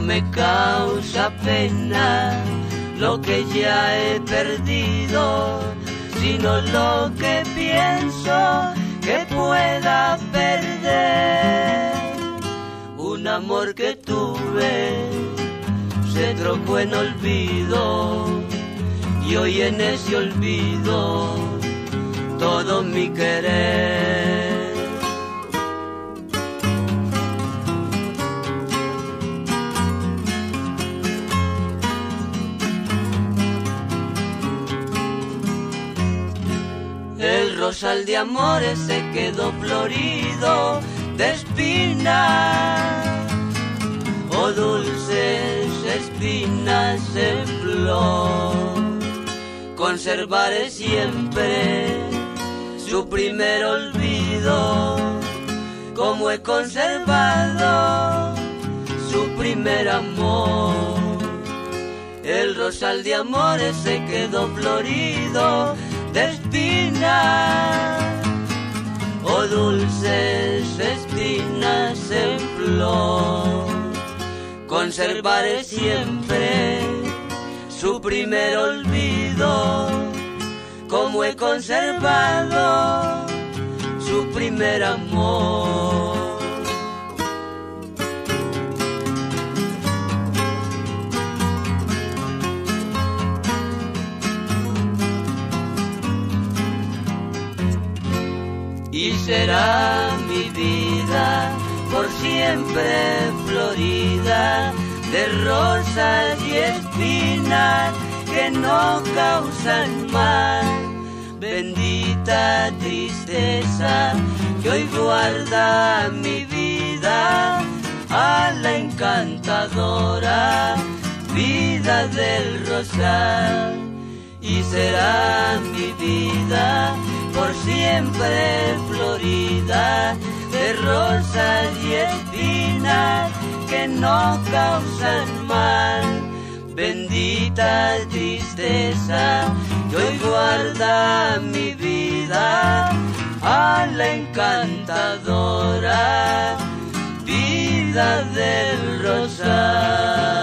me causa pena lo que ya he perdido, sino lo que pienso que pueda perder. Un amor que tuve se trocó en olvido, y hoy en ese olvido todo mi querer. El rosal de amores se quedó florido de espinas, oh dulces espinas en flor. Conservaré siempre su primer olvido, como he conservado su primer amor. El rosal de amores se quedó florido de espinas, oh dulces espinas en flor. Conservaré siempre su primer olvido, como he conservado su primer amor. Y será mi vida por siempre florida de rosas y espinas que no causan mal. Bendita tristeza que hoy guarda mi vida a la encantadora vida del rosal. Y será mi vida por siempre florida de rosas y espinas que no causan mal. Bendita tristeza que hoy guarda mi vida a la encantadora vida del rosal.